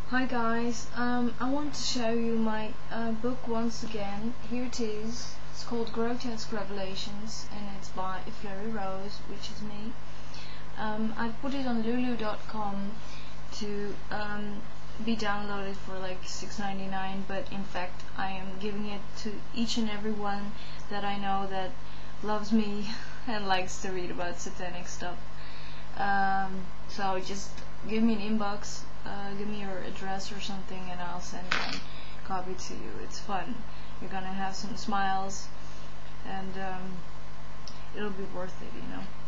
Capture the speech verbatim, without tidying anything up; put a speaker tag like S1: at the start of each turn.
S1: Hi guys, um, I want to show you my uh, book once again. Here it is. It's called Grotesque Revelations and it's by Flurry Rose, which is me. Um, I put it on lulu dot com to um, be downloaded for like six ninety-nine, but in fact I am giving it to each and every one that I know that loves me and likes to read about satanic stuff. Um, so just give me an inbox, uh, give me your address or something, and I'll send one copy to you. It's fun. You're gonna have some smiles, and um, it'll be worth it, you know.